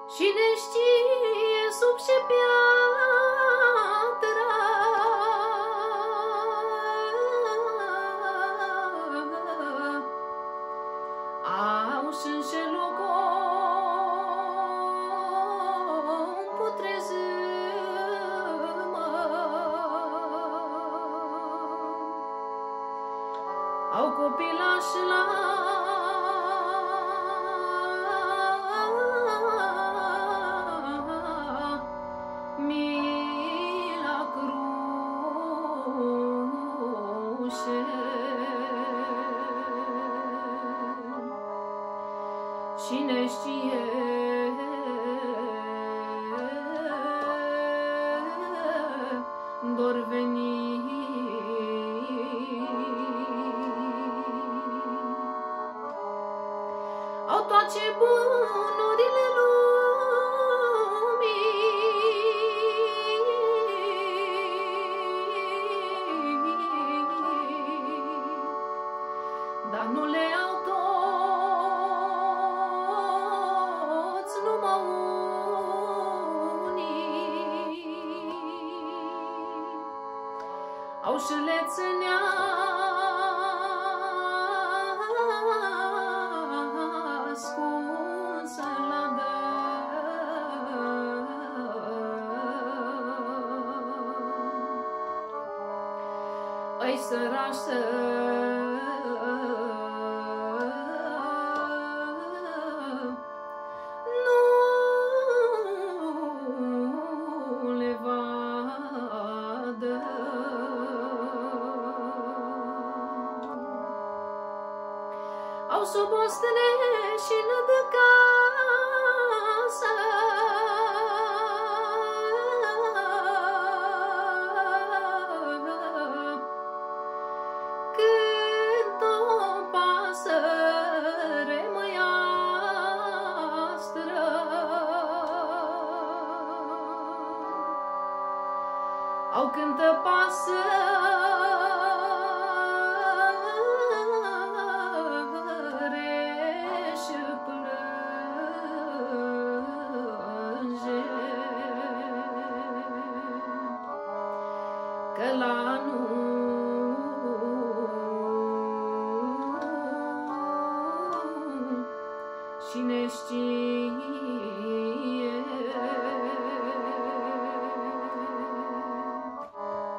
Cine știe sub ce piatră au și locul putrezimă, au copilași la mila cruce. Cine știe dor veni au toate bunurile lumii, dar nu le au toți numai unii. Au și lețenea ascunsă la îi sărașă nu le vadă. Au sub ostene și nu de casă, cât o pasăre măiastră au cântă pasăre și plânge că la anul cine știe